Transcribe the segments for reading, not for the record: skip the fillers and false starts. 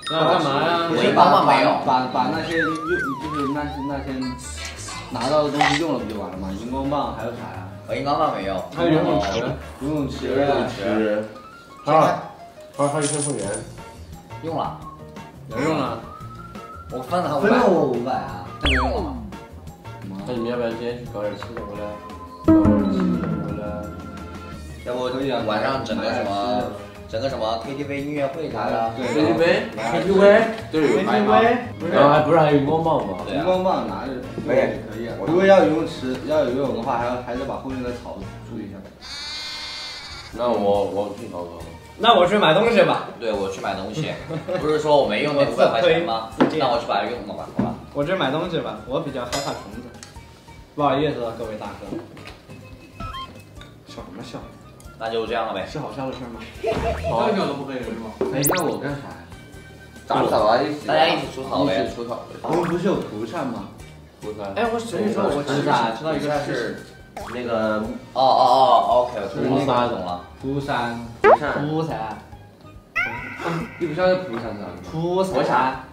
那干嘛呀？ 我一帮没有。 把那些就是那些拿到的东西用了不就完了吗？荧光棒还有啥呀？ 荧光棒没有。 还有游泳池。 游泳池。 还有一些会员。 用了。 有用了。 我分了他500。 分了我500啊。 这个用了吗？ 那你们要不要今天去搞点吃的回来？搞点吃的回来。 要不晚上整个什么 KTV 音乐会啥的。 对 KTV 对 KTV。然后还不是还有荧光棒吗？ 荧光棒拿着可以。如果要有游泳池，要有游泳的话，还得把后面的草注意一下。 那我去搞搞。 那我去买东西吧。 对，我去买东西。不是说我没用那500块钱吗？那我去把它用了吧，好吧。 我去买东西吧，我比较害怕虫子。不好意思，各位大哥。笑什么笑？ 那就这样了呗。 是好笑的事吗？ 好笑都不可以是吗？ 哎，那我干啥呀？ 打扫啊，大家一起除草呗。 除草。 我们不是有涂善吗？ 涂善。 哎，我所以说我知道一个是那个OK， 涂山懂了。 涂山。 涂噻。 你不晓得涂山是啥子吗？ 涂噻。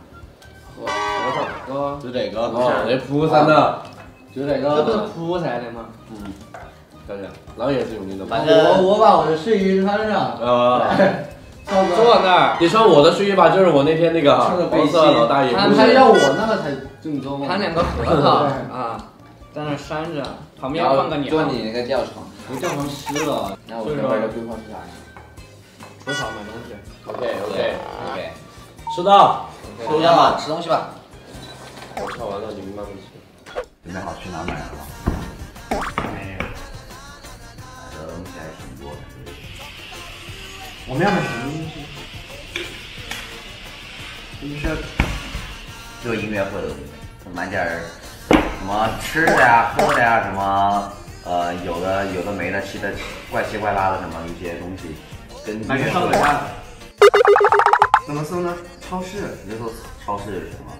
就这个。 哦，那涂山的。 就这个。 这不是涂噻的吗？ 嗯。看见，狼也是用的。 反正我把我的睡衣穿上。 坐那儿。 你穿我的睡衣吧，就是我那天那个黄色老大爷。 不是要我那个才正宗。 摊2个核桃啊，在那扇着，旁边放个鸟。 就你那个吊床， 我吊床湿了。那我这边的规划是啥呀？ 除草买东西。 OK。 吃的。 吃吧，吃东西吧。 我吃完了，你们慢慢吃。 准备好去哪买了吗？没有。买的东西还挺多的。我们要买什么东西？就是就音乐会的东西，买点什么吃的呀、喝的呀，什么有的没的，怪七怪八的什么一些东西，跟音乐会。怎么搜呢？超市，你就搜超市是什么？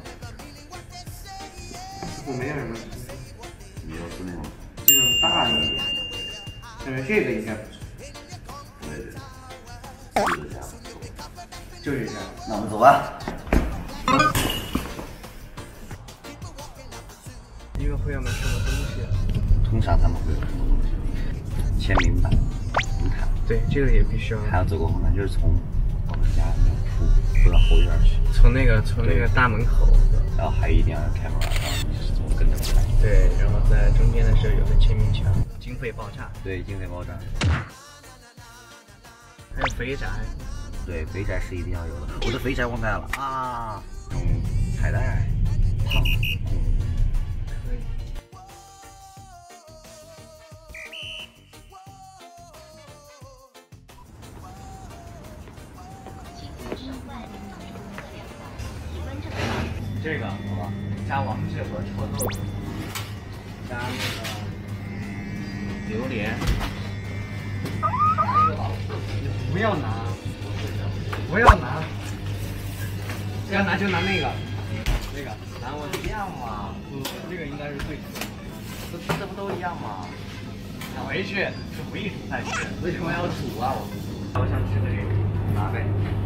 我没有什么。你就是那种这种大的，感觉这个应该不错。对，就是这样。就是这样。那我们走吧。 音乐会要买什么东西？ 通常他们会有什么东西？签名版、红毯。 对，这个也必须要。 还要走过红毯，就是从我们家里面出到后院去。从那个大门口。然后还一定要开门，然后你是怎么跟着过来？ 对，然后在中间的时候有个签名墙。经费爆炸。 对，经费爆炸。 还有肥宅。 对，肥宅是一定要有的。我的肥宅忘带了啊！彩带、胖。 可以。这个好吧，加王致和臭豆腐，加那个榴莲。不要拿，不要拿，要拿就拿那个，拿我一样嘛。 这个应该是最多的。 这不都一样吗？ 回去煮一煮再吃。 为什么要煮啊？ 我想吃这个，拿呗。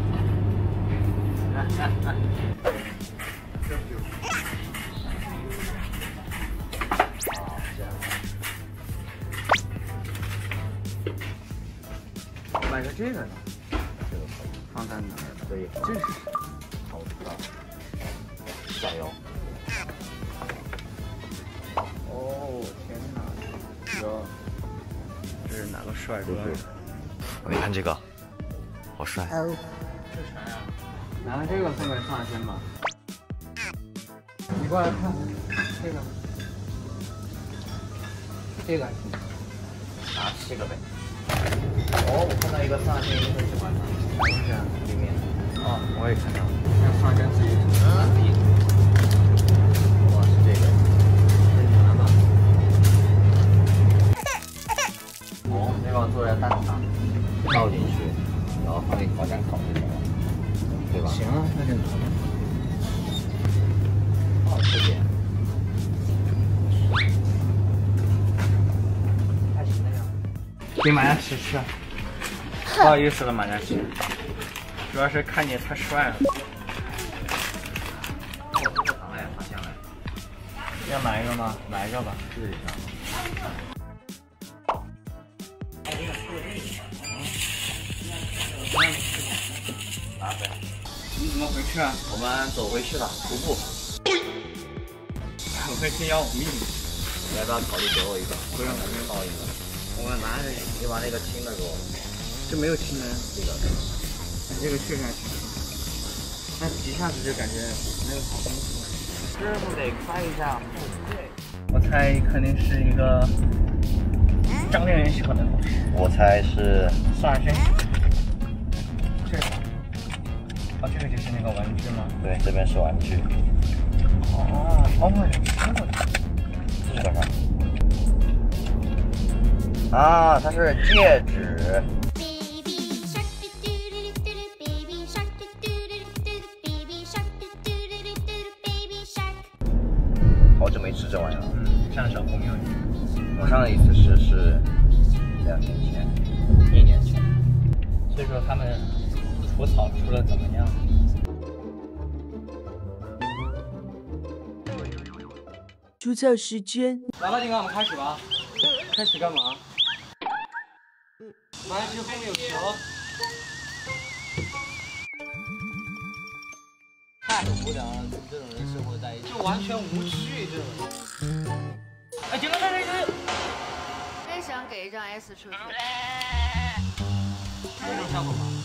买个这个呢？ 这个放在哪儿？可以， 这是好吃啊！加油！ 哦，天哪！哟，这是哪个帅哥？ 你看这个，好帅！ 这啥呀？拿这个送给上仙吧。你过来看，这个拿7个呗。哦，我看到一个上线很喜欢的，东西啊，里面。 哦，我也看到了，让上仙自己煮。 哇，是这个。 拿吧。 哦，那个做在蛋上，倒进去，然后放进烤箱烤就行了，对吧？ 行啊，那就拿吧。 好吃点。还行那样。 给马家吃吃。不好意思了，马家奇，主要是看你太帅了。 要买一个吗？买一个吧，试一下。 你怎么回去啊？ 我们走回去了，徒步。 我会先要我命。 你要不要考虑给我一个？不用，我给你报一个。我拿着，你把那个轻的给我。 这没有轻的， 这个。 这个确实还挺轻，但一下子就感觉没有好东西。 师傅得开一下后背。 我猜肯定是一个张亮人喜欢的东西。 我猜是算是这个。哦，这个就是那个玩具吗？ 对，这边是玩具。 哦， 这是干啥？啊，它是戒指。好久没吃这玩意了。 像小朋友一样。 我上一次吃是2年前，1年前。 所以说他们除草除的怎么样？ 除草时间。 来吧，金刚，我们开始吧。开始干嘛？玩具后面有球。 太无聊了，跟这种人生活在一起， 就完全无趣这种人。哎，金刚，这。 真想给一张 S 出去。 这种效果吗？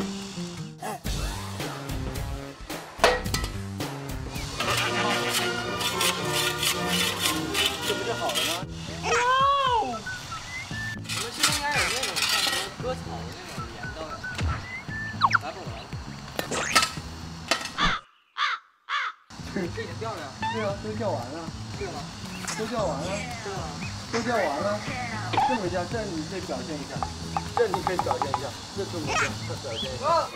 这不就好了吗？ 我们是不是应该有那种像什么割草的那种镰刀呀？来吧，我来。这也掉了呀？ 对啊，都叫完了。 对吗？ 都叫完了。 对吗？ 都叫完了。这么叫，这你可以表现一下。这你可以表现一下。这怎么叫？这表现一下。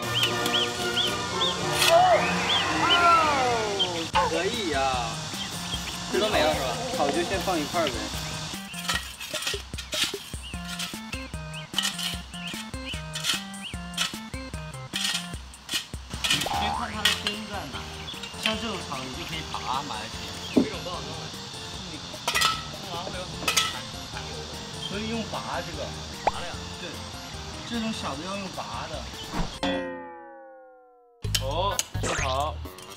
可以呀。这都没了是吧？ 好，就先放一块呗。 先看它的根在哪。像这种草，你就可以拔埋起。有一种多少弄来？弄完会有残留的。所以用拔这个。拔了呀？对，这种小的要用拔的。 哦，正好。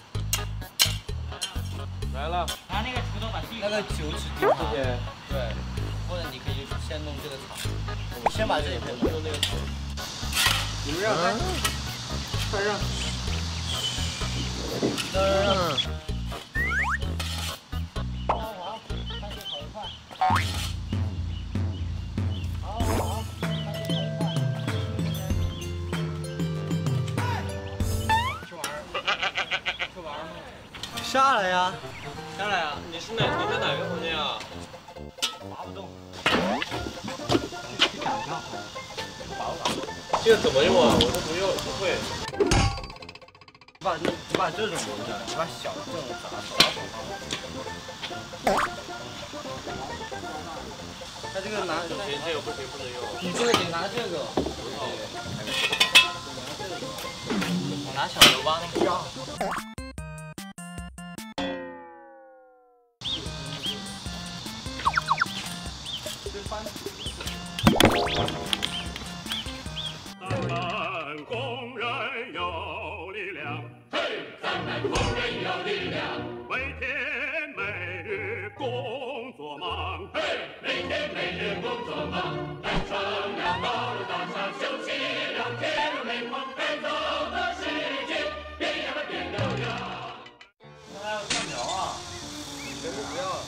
来了， 拿那个锄头把地那个9尺地方。 对， 或者你可以先弄这个草，我先把这一盆弄那个草。 你们让开，快让。 让。 好，看这跑得快。好，看这跑得快。这玩意儿吗？ 下来呀！ 下来啊！你在哪个房间啊？ 拔不动。 这个怎么用啊？我都不会。 你把这种留着，你把小的这种砸他这个拿， 不行，这个不行，不能用。 你这个得拿这个。 我拿小刘挖那个样。 咱们工人有力量，嘿，咱们工人有力量，每天每日工作忙，嘿，每天每日工作忙，完成了道路打上休息2天都没空，该走的事情别呀别都要。 还有蒜苗啊？全部不要了。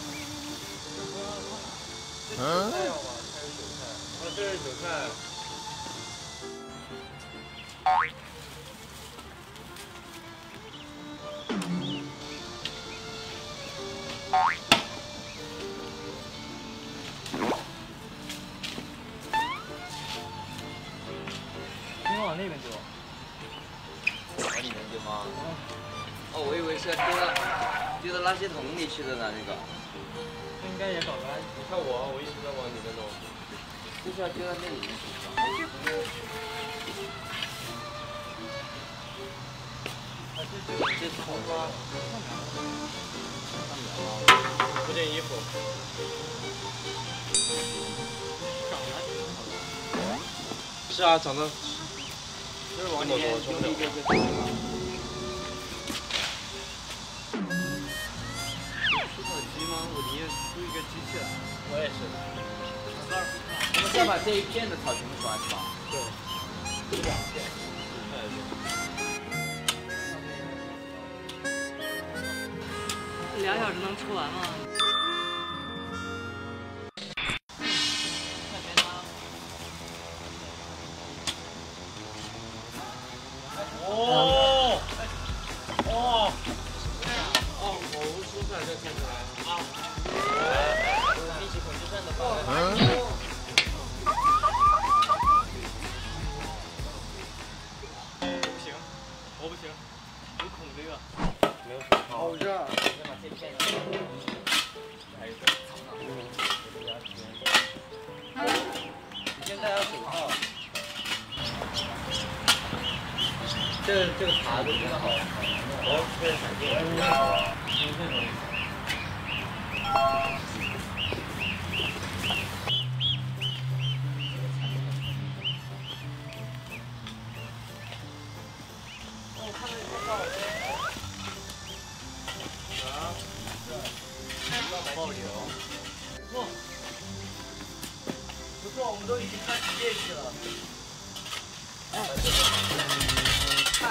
这韭菜要吗？还有韭菜？啊，这是韭菜。 你往那边丢。 往里面丢吗？哦，我以为是要丢到垃圾桶里去的呢，那个。 这应该也搞个垃圾。 你看我一直在往里面弄。 就是要丢到那里面去。 这这头发这件衣服是啊，长得就是往里面用力就会。出草机吗？我宁愿出一个机器来。 我也是。 我们先把这一片的草全部刷是吧？ 对。2片。 2小时能出完吗？ 哦，哦，哦，我无蔬菜就看出来啊。一起恐惧症的范围。不行，我不行，我恐这个。没有手套。好热。先把这片。还有一个草呢。你现在要手套。这个茶都真的好，我特别闪电，因为这种。我看到你在照爆流，不错，不错，我们都已经开始练习了。看，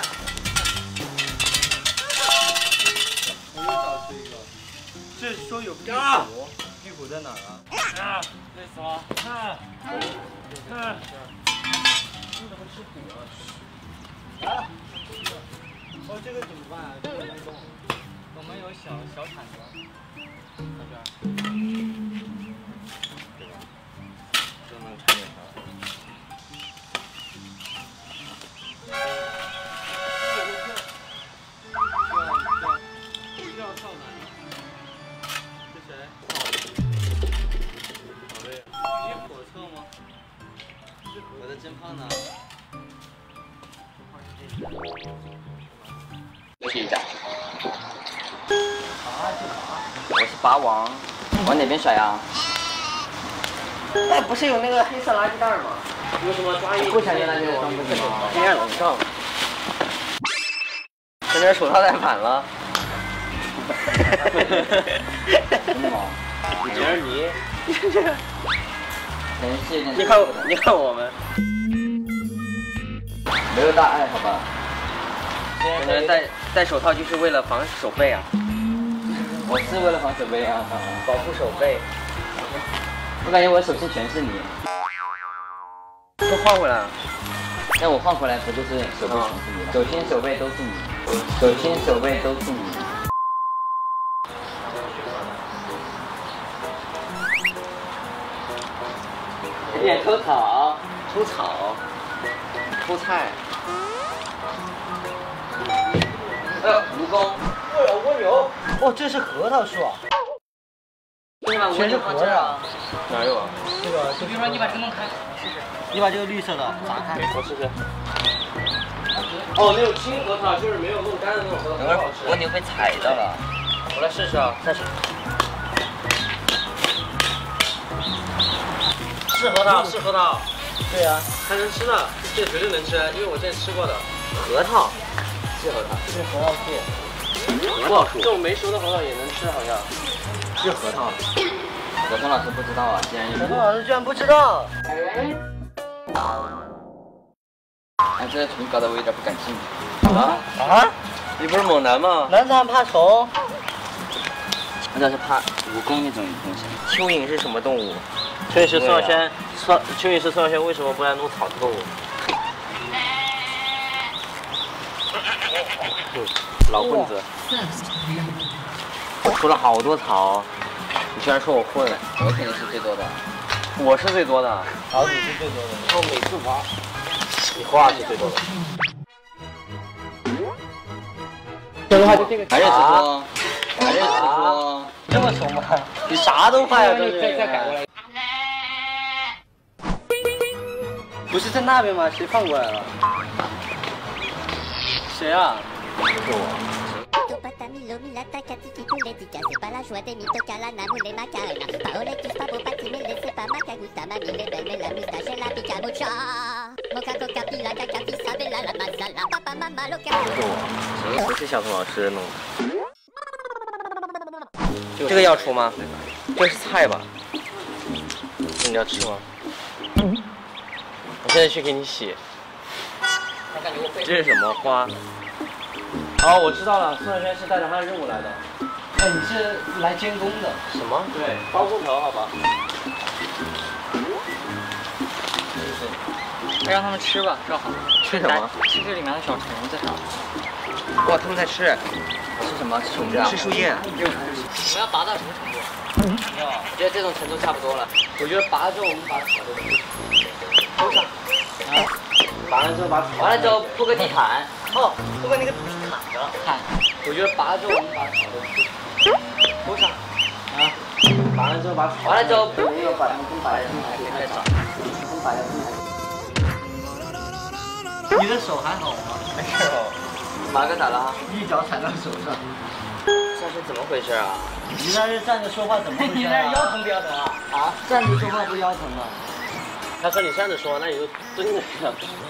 我又找出一个，这说有壁虎，壁虎在哪儿啊？累死了！你怎么吃虎啊？哦，这个怎么办啊？这个能动？ 我们有小铲子， 到这儿，对吧？就能铲点它。 我的真胖呢？ 休息一下。我是拔王，往哪边甩呀？哎，不是有那个黑色垃圾袋吗？ 有什么抓一？ 不想用那个装不进吗？ 黑暗笼罩。 这边手套戴反了。真的吗？ 你觉得你？ 你看我们，没有大碍，好吧？ 现在戴手套就是为了防手背啊。 我是为了防手背啊， 保护手背。 我感觉我手心全是你。 都换回来了。 那我换回来不就是手背全是你了？手心手背都是你，手心手背都是你。点偷草， 偷草，偷菜。 蜈蚣。 蜗牛。哦，这是核桃树啊。全是核桃。哪有啊？这个， 比如说你把这个弄开，试试。 你把这个绿色的砸开，我试试。 哦，那种青核桃就是没有弄干的那种核桃，很好吃。 蜗牛被踩到了。 我来试试啊，再试。是核桃，是核桃。对呀，还能吃呢，这绝对能吃，因为我之前吃过的。核桃，是核桃，是核桃树。核桃树，这种没熟的核桃也能吃，好像。是核桃。 小松老师不知道啊，竟然有。 小松老师居然不知道。 哎，这个图搞得我有点不敢信。 啊？ 你不是猛男吗？ 男子汉怕虫。 那是怕蜈蚣那种东西。 蚯蚓是什么动物？蚯蚓是孙小轩，蚯蚓是孙小轩为什么不来弄草的动物？老混子，我除了好多草，你居然说我混？ 我肯定是最多的。 我是最多的。好，你是最多的。然后每次挖，你花是最多的。 还是直播，还是直播。 这么怂吗？你啥都怕呀，这是。再改过来。不是在那边吗？谁放过来了？谁啊？不是我。 Indomie, l'attaque, tiki, poulet, tika. C'est pas la joie des mitocas, la namoule, les macarena. Paolettos, pavo, patimile, c'est pas macagusta. Mamie, les belles, la moustache et la picamucha. Mocha, coca, pila, caca, pisa, bella, la masala. Papa, mama, loca. 不是小童老师弄的。这个要出吗？这是菜吧？你要吃吗？我现在去给你洗。这是什么花？哦，我知道了，宋小轩是带着他的任务来的。 哎，你是来监工的？ 什么？对，包工头，好吧。 让他们吃吧，正好。 吃什么？ 吃这里面的小虫子啥的。 哇，他们在吃。 吃什么？吃虫子啊？ 吃树叶。 我们要拔到什么程度？ 我觉得这种程度差不多了。我觉得拔了之后，我们把草都上。啊。拔了之后把草。 完了之后铺个地毯。哦，铺个那个毯子。毯。 我觉得拔了之后，我们把草都铺上。啊。拔了之后把草。 完了之后， 把它们跟白的开长。跟白的。 你的手还好吗？ 没事哦。马哥咋了？ 一脚踩到手上。 这是怎么回事啊？ 你那是站着说话怎么回事？你那腰疼不腰疼啊？啊？站着说话不腰疼吗？ 他说你站着说，那你就蹲着说。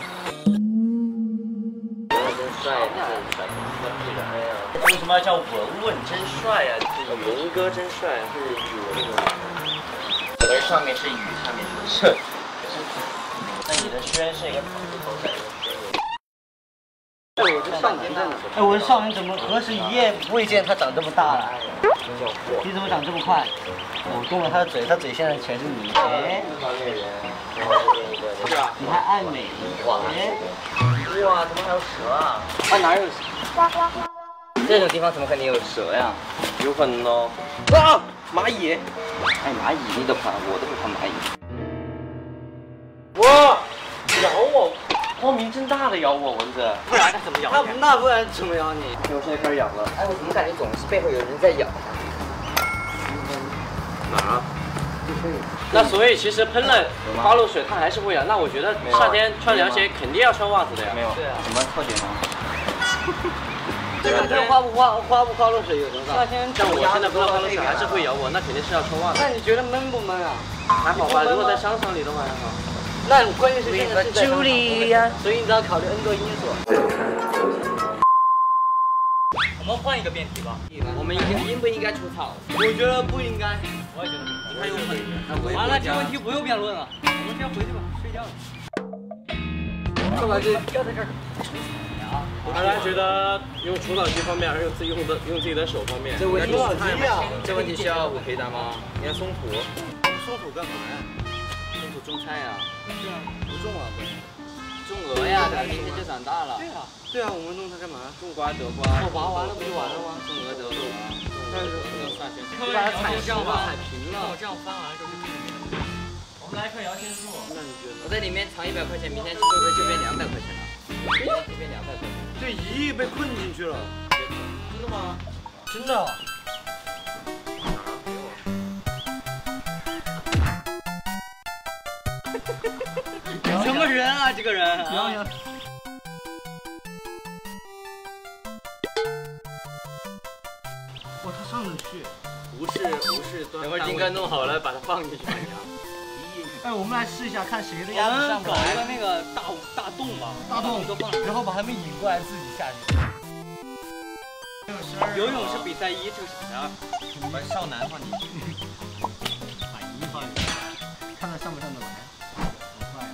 真帅呀！哎呀， 为什么要叫文文真帅呀？ 文哥真帅，是语文的。 我的上面是雨，下面是肾。那你的轩是一个草字头在一个轩。 哎，我这少年站着说。 哎，我的少年怎么何时一夜未见他长这么大了？你怎么长这么快？我动了他的嘴，他嘴现在全是泥。哎， 是吧？ 你还爱美？哇！哇，怎么还有蛇啊？ 啊，哪有蛇？ 这种地方怎么可能有蛇呀？ 有可能哦。啊，蚂蚁！ 哎，蚂蚁你都怕，我都不怕蚂蚁。 哇，咬我！光明正大的咬我，蚊子。 不然它怎么咬你？那不然怎么咬你？ 我现在开始痒了。 哎，我怎么感觉总是背后有人在咬？ 哪儿啊？那所以其实喷了花露水，它还是会痒。那我觉得夏天穿凉鞋肯定要穿袜子的呀。 没有。对啊。什么错觉吗？ 这个跟花不花露水有多大？ 夏天像我现在喷了花露水还是会咬我，那肯定是要穿袜子。 那你觉得闷不闷啊？ 还好吧，如果在商场里的话还好。 那关键是现在是在商场，所以你只要考虑 N 多因素。我们换一个辩题吧。 我们应不应该除草？ 我觉得不应该。我也觉得不应该。 还有很完了，这问题不用辩论了，我们先回去吧，睡觉了。干嘛就要在这儿？ 大家觉得用除草机方面，还是用自己的手方面？ 这问题这问题需要我回答吗？你要松土， 松土干嘛呀？ 松土种菜呀？ 对啊，不种啊，不种鹅呀，它明天就长大了。 对啊，我们种它干嘛？ 种瓜得瓜。 哦，拔完了不就完了吗？ 种鹅得鹅。 但是算先， 你把它踩平了，踩平了。我这样翻完了之后就变成这样。我们来棵摇钱树。那你觉得？ 我在里面藏100块钱，明天会不会就变200块钱了？明天就变200块钱。 这1亿被困进去了。真的吗？真的。什么人啊，这个人？摇。哇，他上得去。 无视，等会儿金哥弄好了，把它放进去。 哎，我们来试一下，看谁的鸭子上不来。搞一个那个大洞吧，大洞都放，然后把他们引过来，自己下去。游泳是比赛1，这个是比赛2。把少男放进去，把1放进去，看他上不上得来。好快呀！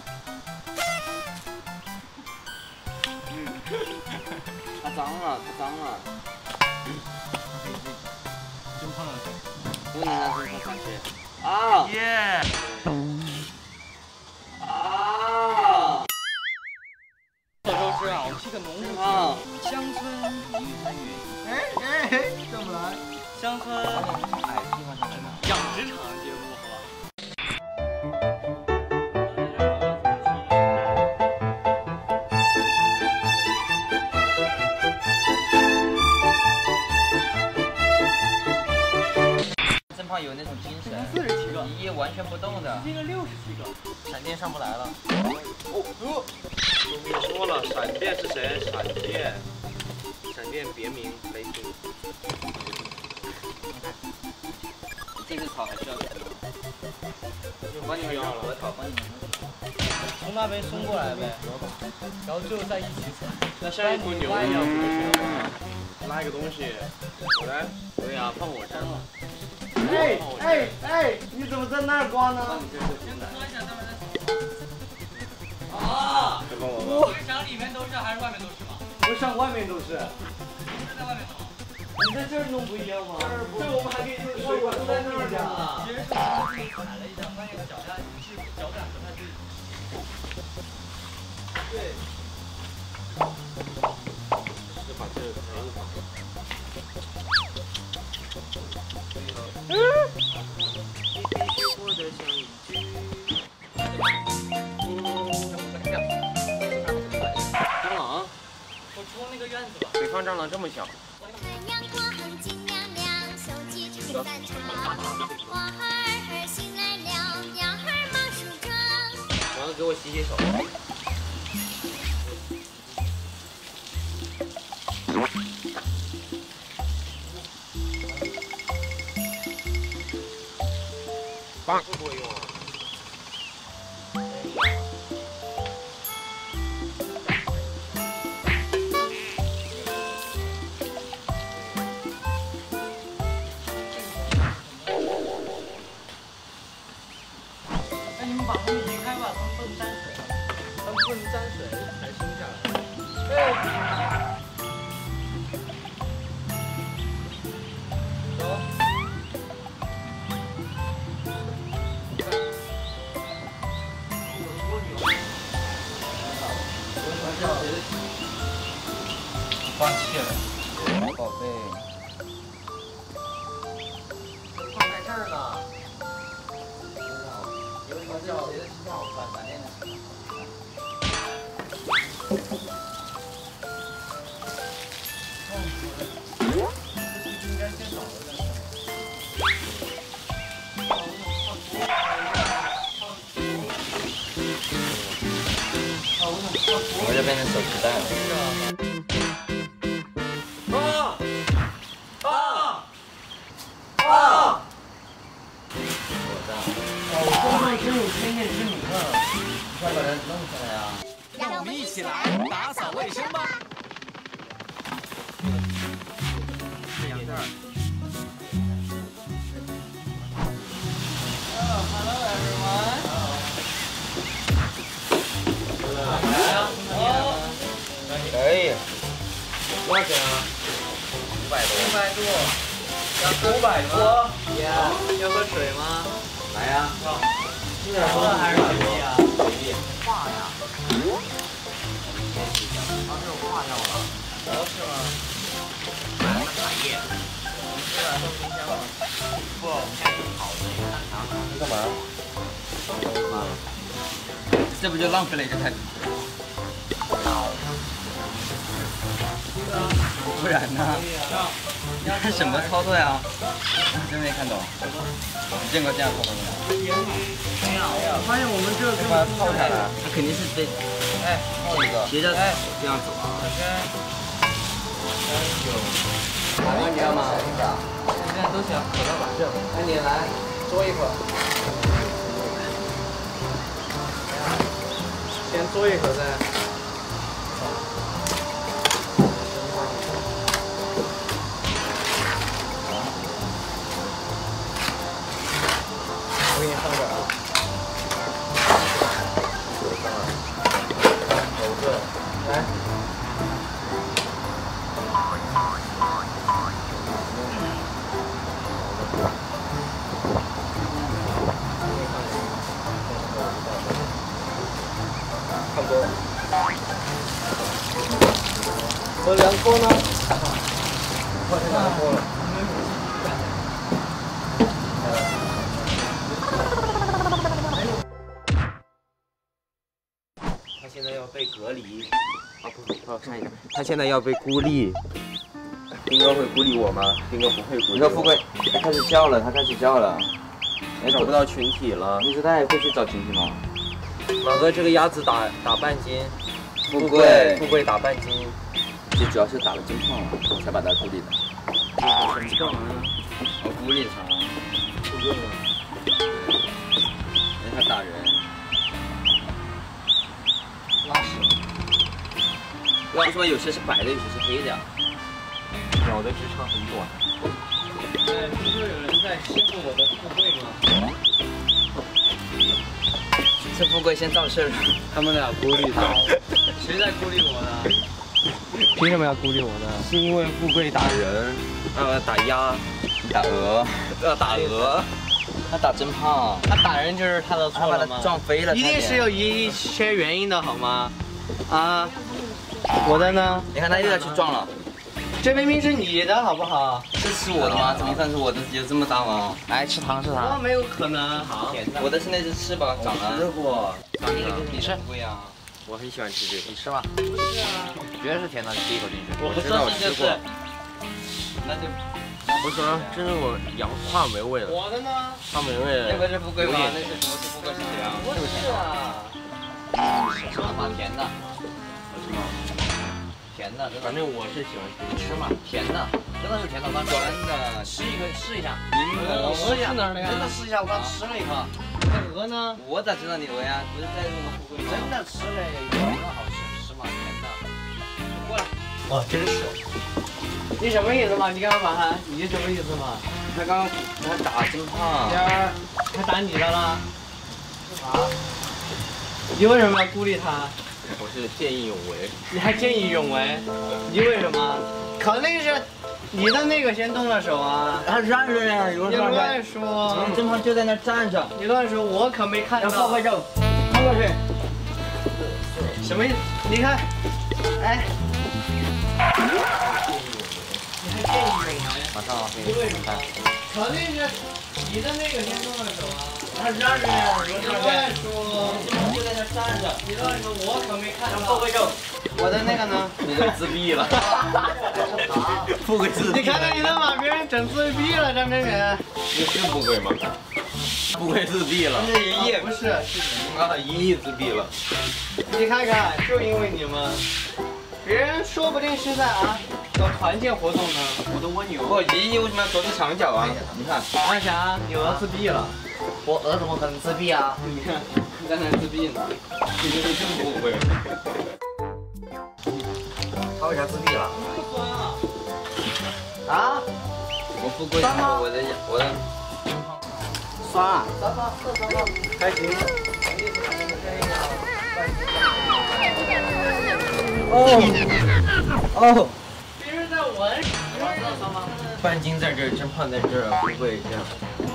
它脏了。 真放上去， 不能让真放上去。啊！ 耶！小周师啊，我们是个农务啊，乡村一日三元。哎，这么来？乡村养殖场节目，好吧？ 真怕有那种精神 ，47个， 一完全不动的， 这个67个， 闪电上不来了。我跟你说了，闪电是谁？闪电。 闪电别名雷霆。 这个草还需要钱吗？ 就帮你们要了， 核桃帮你们从那边送过来呗，然后最后再一起采。 那像一头牛一样，不就行了吗？拉一个东西，我来。对呀，放我身上。 哎，你怎么在那儿刮呢？啊！我想里面都是还是外面都是吗？我想外面都是。不是在外面吗？你在这儿弄不一样吗？这我们还可以就是水管在那儿呢。别人说自己踩了一下，发现脚下是脚感不太对。对。 就把这个可以放。你必须活得像一只。蟑螂。 我出那个院子吧。 北方蟑螂这么小。 阳光金亮亮，手机正在唱，花儿醒来了，鸟儿忙梳妆。 然后给我洗洗手。会不会用啊？ 那你们把它们移开吧，它们不能沾水，它们不能沾水才生下来。走。放弃了，宝贝。放在这儿呢。有什么叫谁的心跳反电的？应该先找一个。 我这变成手提袋了。 真有天眼之明啊！ 快把它弄出来啊！ 让我们一起来打扫卫生吧。Hello everyone。 可以。 多少钱啊 500多。 500多。 要喝水吗？ 来呀！ 这还是水滴啊？ 画呀！这种画掉了。 哦，是吗？ 买了茶叶。 这俩放冰箱了。不，我们现在是烤的。 你干嘛？这不就浪费了一个太子？不然呢？你看什么操作呀？真没看懂。你见过这样操作的吗？ 没有。我发现我们这个把它套下来， 它肯定是得， 套一个， 斜着这样走啊。 哪个你要吗？现在都行，走到吧。这，那你来嘬一口。先嘬一口再。我给你放这儿啊。手这，来。差不多。和凉锅呢？换成凉锅了。他现在要被隔离。啊不，看一下，他现在要被孤立。兵哥会孤立我吗？兵哥不会孤立我。 你说富贵开始叫了，他开始叫了。 找不到群体了。 你说他也会去找群体吗？ 老哥，这个鸭子打半斤。 富贵打半斤。 这主要是打了针炮了，才把他孤立的。 什么干嘛呢？ 我孤立他， 不用了。 因为他打人。 拉屎。 为什么有些是白的，有些是黑的呀？ 鸟的直肠很短。对，不是说有人在欺负我的富贵吗？ 是富贵先造事了， 他们俩孤立他。谁在孤立我呢？凭什么要孤立我呢？是因为富贵打人， 打鸭，打鹅，打鹅，他打针炮， 他打人就是他的错了吗？ 撞飞了， 一定是有一些原因的好吗？啊，我的呢？ 你看他又要去撞了， 这明明是你的好不好？ 这是我的吗？怎么算是我的？有这么大吗？ 来吃糖吃糖。没有可能。好， 我的现在是翅膀长了。 吃过。 你吃？不呀。 我很喜欢吃这个， 你吃吧。 不是啊， 绝对是甜的，第一口进去。 我知道我吃过。 那就不是，这是我氧话梅味的。 我的呢？ 话梅味。 那个是富贵吗？那是什么是富贵是谁啊？ 不是啊。 吃嘛，甜的。甜的， 反正我是喜欢吃。 吃嘛，甜的，真的是甜的，我刚真的吃一个试一下。 鹅是哪儿的呀？ 真的试一下，我刚吃了一口。 那鹅呢？ 我咋知道你鹅呀？不是在那个富贵吗？真的吃嘞，真的好吃，吃嘛，甜的。过来。 哇，真是。你什么意思嘛？你刚刚把他，你什么意思嘛？ 他刚刚他打针炮。 第二，他打你的了。啊？你为什么要孤立他？ 我是见义勇为。 你还见义勇为？你为什么？肯定是你的那个先动了手啊！ 他站着呀，有你乱说！ 针炮就在那站着。 你乱说，我可没看到。 要放快肉，放过去。 什么意思？你看，哎，你还见义勇为？ 马上你为什么？肯定是你的那个先动了手啊！他站着呀，你乱说！ 就在那站着。 你乱说，我可没看到。 放快肉。 我的那个呢？ 富贵自闭了。富贵自闭。 你看到你都把别人整自闭了，张真人。 你是富贵吗？ 富贵自闭了。 是爷爷，不是，是你啊，一亿自闭了。 你看看，就因为你们，别人说不定是在搞团建活动呢。 我都蜗牛。我一亿为什么要躲着墙角啊？你看， 阿霞，你鹅自闭了。 我鹅怎么可能自闭啊？ 你看，你在那自闭呢。 你这是真富贵。 他为啥自闭了？ 啊？ 我富贵，我的酸啊！酸吗？还行。 哦。 别人在闻。 半斤在这儿，真胖在这儿，富贵这样。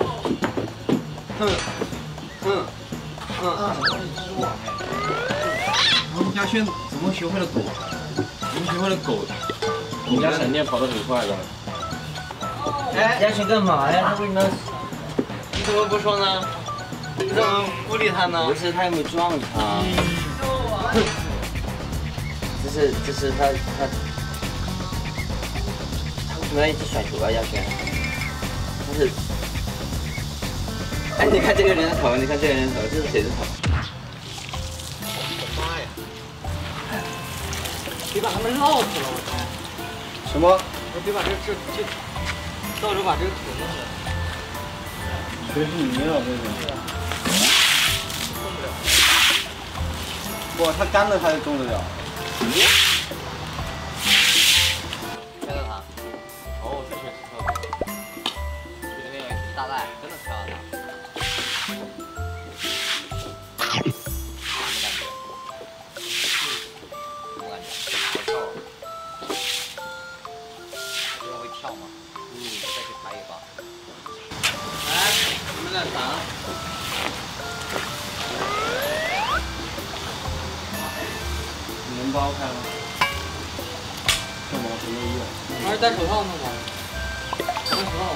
嘉轩怎么学会了狗？怎么学会了狗？ 你家闪电跑得很快的。 哎， 嘉轩干嘛呀？他为什么？ 你怎么不说呢？你怎么孤立他呢？ 不是，他又没撞他。这是他为什么要一直甩球啊？嘉轩，他是。哎，你看这个人的头，你看这个人的头，这是谁的头？ 妈呀！得把他们绕死了，我猜。 什么？ 我得把这到时候把这个土弄了。 这是你了，这是。 动不了。 哇，它干了它就动得了。 看到他？ 哦，这确实特别。 就是那个大袋，真的看到他。跳吗？再去拍一把。 来，你们俩打。 你能帮我开吗？干嘛？什么用？ 还是戴手套弄吧。戴手套。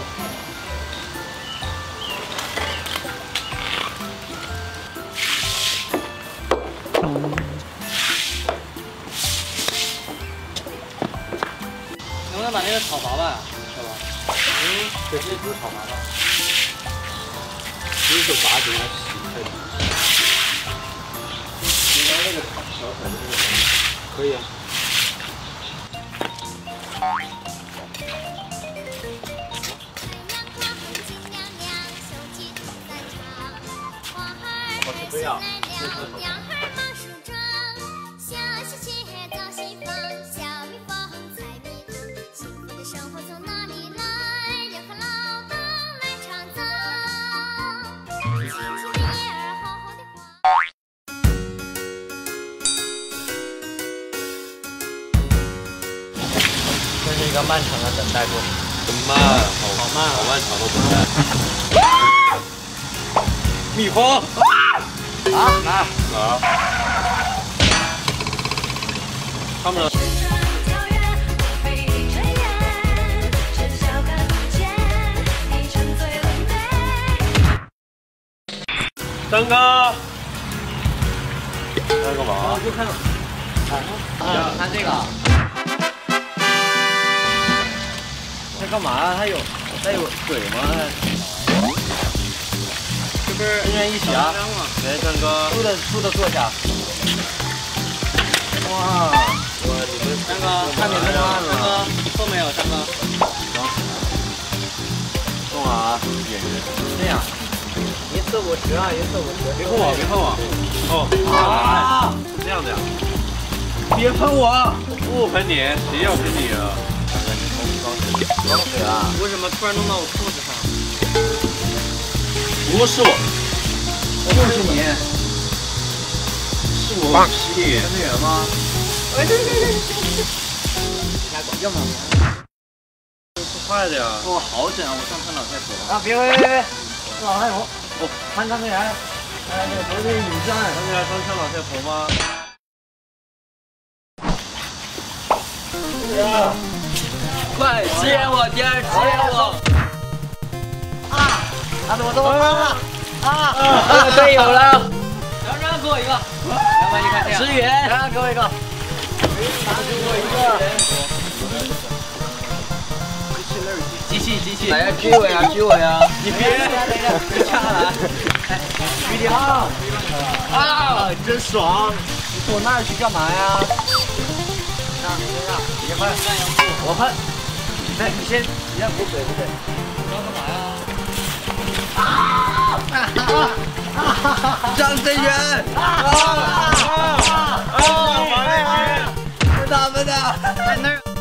能不能把那个炒滑吧？是吧？对，这不是炒滑吧？一手拔起来洗太多。你拿那个炒炒的那个可以啊。 不要。 这是一个漫长的等待过程。 很慢，好慢，好漫长的等待。蜜蜂。啊！他们。三哥，在干嘛？ 就看，看这个。在干嘛？它有水吗？是不是人员一起啊？ 来，三哥， 竖的坐下。哇！你们三哥，看你们的案子。三哥，你碰没有？三哥。 动啊！ 这样。1次50啊，1次50。 别碰我，别碰我。哦。这样子呀。别喷我！不喷你，谁要喷你啊？ 装水啊！为什么突然弄到我裤子上？ 不是我， 就是你， 是我屁！ 程序员吗？哎，对，来管用吗？ 快点！ 哇，好整啊！我上穿老太婆。啊，别，老太婆，哦，穿程序员，哎，这不是女生， 程序员穿老太婆吗？ 快接我，接我！啊！我怎么办了？这个队友了！让给我一个，要不然你看这样。支援，让给我一个。机器。来呀，狙我呀！你别下来！狙击号！啊，真爽！你躲那儿去干嘛呀？别喷，我喷。来，你先不对。你要干嘛呀？张真源！不打，在那儿。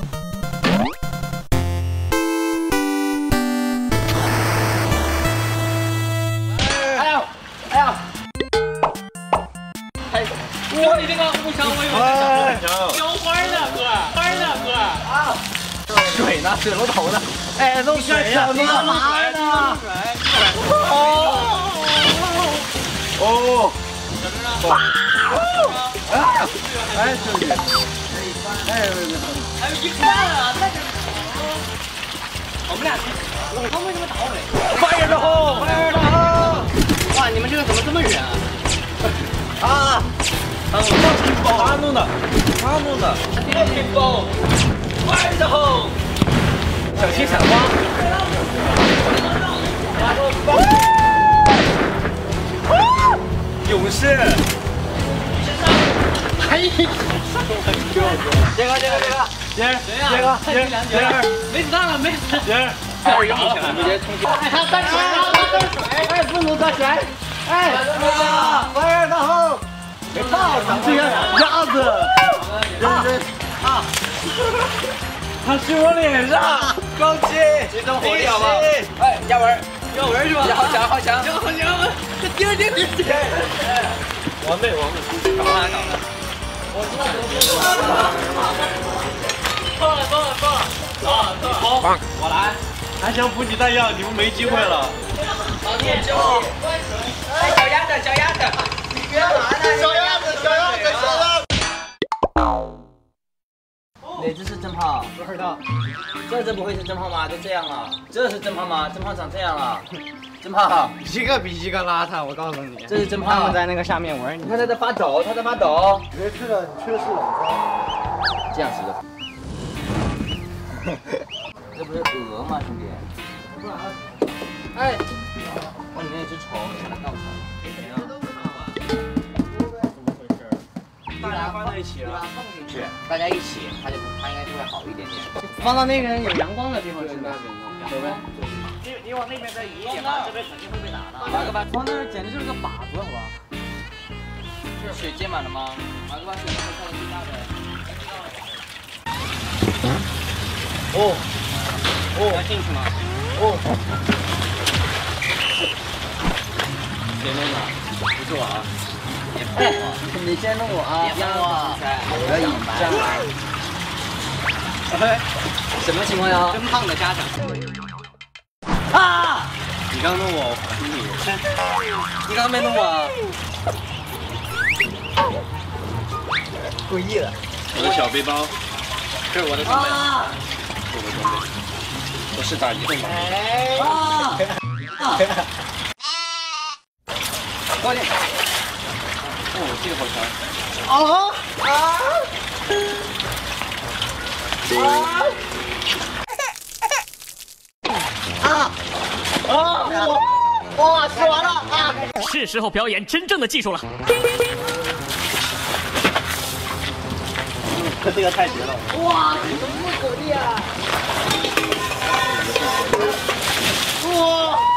哎呀！我你这个步枪我有浇花呢，哥！水呢？水龙头呢？哎，弄水呀！你干嘛呢？ 哦！ 哎，兄弟！哎，还有一半啊！那个，我们俩，他们为什么打我们？Fire the hole！ 哇，你们这个怎么这么远啊？啊！ 他弄的。pinball fire the hole！ 小心闪光！ 勇士！ 哎！杰哥，没子弹了，没子弹。开始用起来，直接冲击！哎，他带水了，哎，不能带水！哎，fire the hole！ 别操，你这个鸭子！啊！他去我脸上！高级！集中火力好不好？哎，压纹是吧？好强！这钉！ 完美！ 搞了！我知道了！我来！ 还想补给弹药，你们没机会了。 老弟，救我！哎，小鸭子！你别来了！小鸭子！哪只是真炮？不知道。这不会是真炮吗？都这样了。这是真炮吗？真炮长这样了。真炮， 一个比一个邋遢，我告诉你。 这是真炮。 他们在那个下面玩， 你看他在发抖， 你这吃的是冷饭。 这样吃的。这不是鹅吗，兄弟？哎，我里面有只虫，你把它告出来了。怎么回事？大家放在一起把它了， 放进去，大家一起，它应该就会好一点点。 放到那边有阳光的地方去那边弄，对呗？ 你往那边再移一点吧，这边肯定会被打的。 马哥吧，放那儿简直就是个靶子，好吧？水接满了吗？马哥把水放到最大的。 哦， 要进去吗？ 哦， 谁弄的？不是我啊。 哎， 你先弄我啊！ 别放我， 我要引战来。什么情况呀？真胖的家长。啊！你刚弄我，我还你。你刚没弄我啊？ 故意的。 我的小背包， 这是我的装备。 我的装备，我是打移动的。 快点！哦，这个好强。 哇，吃完了啊！ 是时候表演真正的技术了。 这个太绝了！ 哇，怎么那么狗力啊？哇！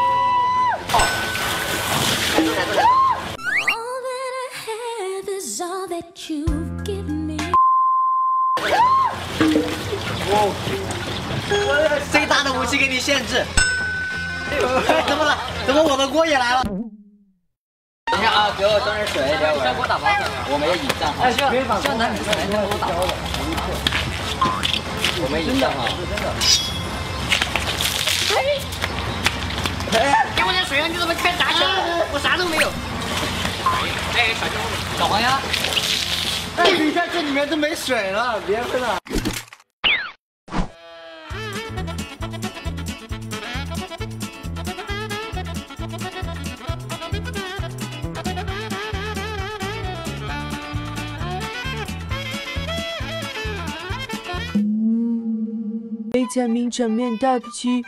最大的武器给你限制。怎么了？怎么我的锅也来了？等一下啊，给我装点水，等会儿。先给我打包上。我没引战好。需要拿你的钱先给我打包。我没引战好。 给我点水啊！你怎么开打起来了？我啥都没有。哎， 小黄鸭。 哎，你看这里面都没水了，别喷了。 北在名场面大区。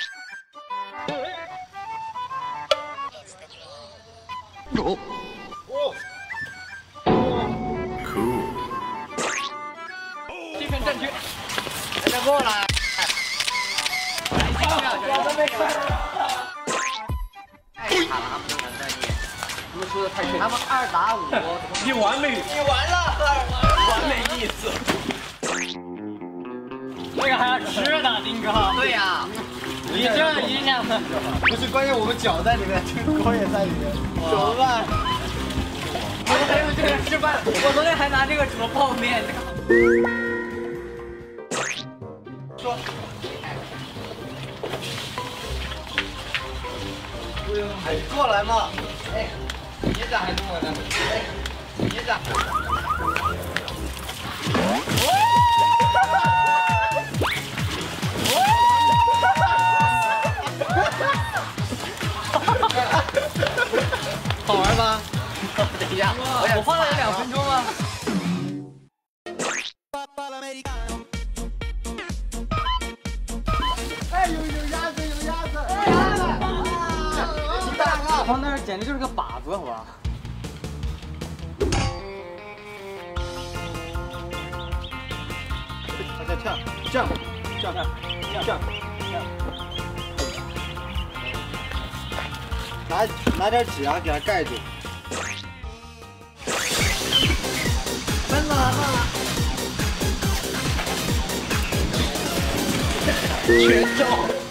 这片战区，大家过来。 我都没看。太惨了，不能在你。 他们说的太确实。 他们2打5， 你完美， 你完了，完美意思。这个还要吃的，丁哥。 对呀， 你这影响的。 不是，关键我们脚在里面，这个锅也在里面，怎么办？ 我们还有这个吃饭，我昨天还拿这个煮了泡面，这个好。 说。哎，过来嘛！ 哎，你咋还弄我呢？哎，你咋？好玩吗？ 等一下， 我放了有2分钟了。 哎，有鸭子，有鸭子！ 你大哥，放那儿简直就是个靶子，好吧？ 再跳，这样，拿点纸啊，给它盖住。闷了。 全中。